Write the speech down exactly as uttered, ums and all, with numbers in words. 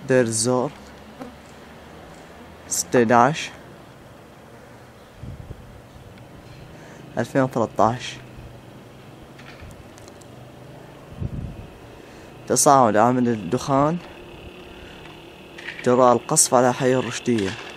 دير الزور ستة عشر ألفين وثلاثة عشر. تصاعد عامل الدخان جراء القصف على حي الرشدية.